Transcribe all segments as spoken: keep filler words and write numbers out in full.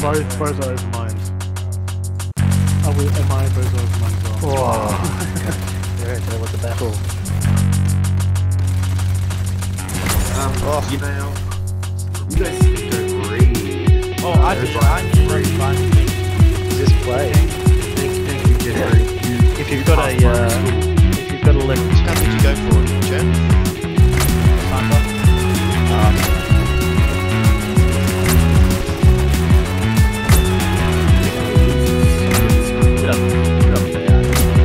Both Bozo's mine. Oh, we, am I Bozo's mine as well? Oh. There, there was a battle. Um, Oh. you know, you guys can go raid. Oh, I just, I'm very fun. Just play. Thank, thank you, January. You If you've got a, uh, if you've got a left. Which gun did you go for, Jen? Sniper. Um, Get up, get up there.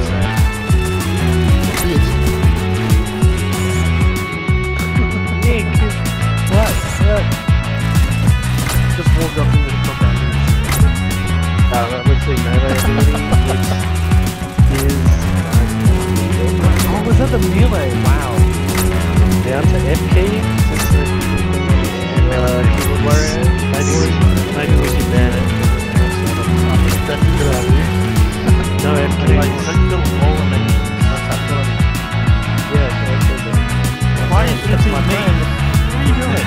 Nick! What? What? Just walked up into the top down. Uh, let's see, melee ability, which is... Oh, was that the melee? Wow. Down to F key. That's the, and uh, keyboard warrior. Maybe we, maybe we should ban it. That's a good idea. No F key. Like, such a little hole and then that's that ability. Yeah, that's it. Why are you hitting my me? plan. What are you doing?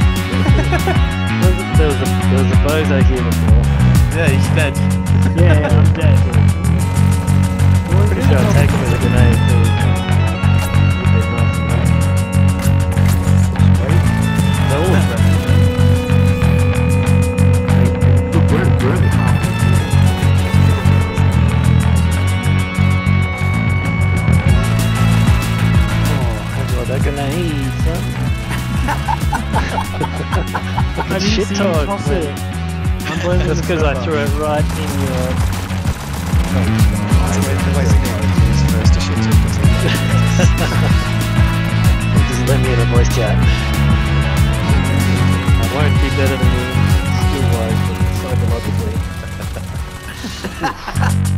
There was a, there was a bozo here before. Yeah, he's dead. Yeah, yeah, I'm dead. Pretty sure I'll take him with a grenade. So we can keep it nice and low. They're all friendly. look, we're, we're in the house. Oh, I've got that grenade, son. I didn't Shit see you talk, toss man. it. I'm blaming That's the because I server. threw it right in your... basically, he's first to shit talk. Just let me in a voice chat. I won't be better than you skill-wise, but psychologically.